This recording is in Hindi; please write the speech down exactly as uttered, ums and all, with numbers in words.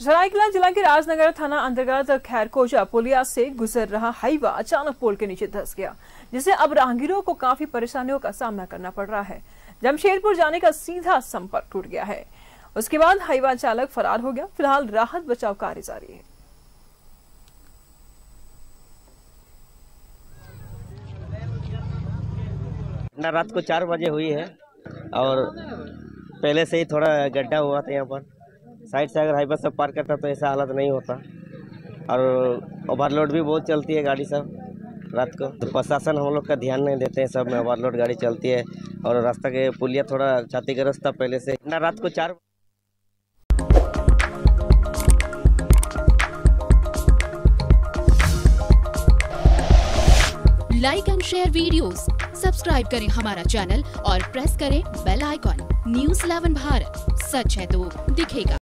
सरायकेला जिला के राजनगर थाना अंतर्गत खैरकोजा पुलिया से गुजर रहा हाईवा अचानक पुल के नीचे धंस गया, जिससे अब राहगीरों को काफी परेशानियों का सामना करना पड़ रहा है। जमशेदपुर जाने का सीधा संपर्क टूट गया है। उसके बाद हाईवा चालक फरार हो गया। फिलहाल राहत बचाव कार्य जारी है। रात को चार बजे हुई है और पहले से ही थोड़ा गड्ढा हुआ था। यहाँ पर साइड से अगर हाईवे सब पार करता तो ऐसा हालत नहीं होता और ओवरलोड भी बहुत चलती है गाड़ी सब रात को। तो प्रशासन हम लोग का ध्यान नहीं देते हैं, सब में ओवरलोड गाड़ी चलती है और रास्ता के पुलिया थोड़ा क्षतिग्रस्त था पहले से। ना रात को चार like and share videos, subscribe करें हमारा चैनल और प्रेस करें bell icon. News eleven Bharat, सच है तो दिखेगा।